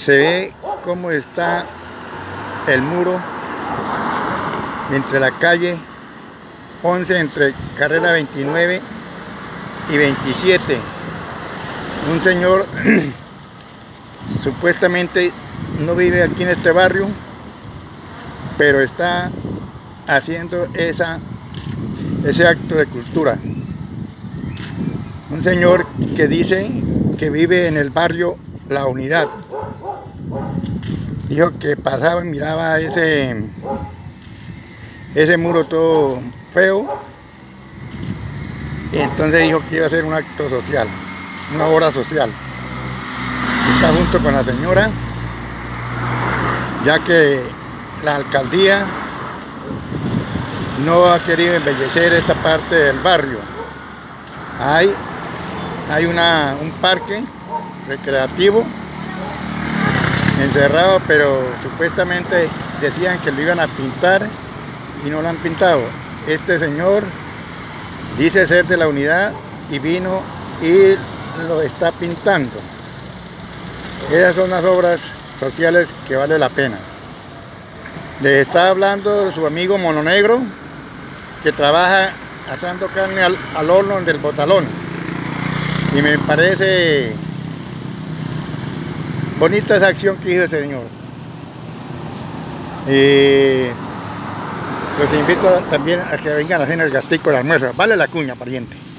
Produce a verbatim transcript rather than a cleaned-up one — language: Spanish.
Se ve cómo está el muro entre la calle once, entre carrera veintinueve y veintisiete. Un señor supuestamente no vive aquí en este barrio, pero está haciendo esa, ese acto de cultura. Un señor que dice que vive en el barrio La Unidad. Dijo que pasaba y miraba ese, ese muro todo feo, y entonces dijo que iba a hacer un acto social, una obra social. Está junto con la señora, ya que la alcaldía no ha querido embellecer esta parte del barrio. Hay, hay una, un parque recreativo encerrado, pero supuestamente decían que lo iban a pintar y no lo han pintado. Este señor dice ser de La Unidad y vino y lo está pintando. Esas son las obras sociales que vale la pena. Les está hablando su amigo Mono Negro, que trabaja asando carne al, al horno del Botalón, y me parece bonita esa acción que hizo ese señor. Eh, los invito también a que vengan a hacer el gastico del almuerzo. Vale la cuña, pariente.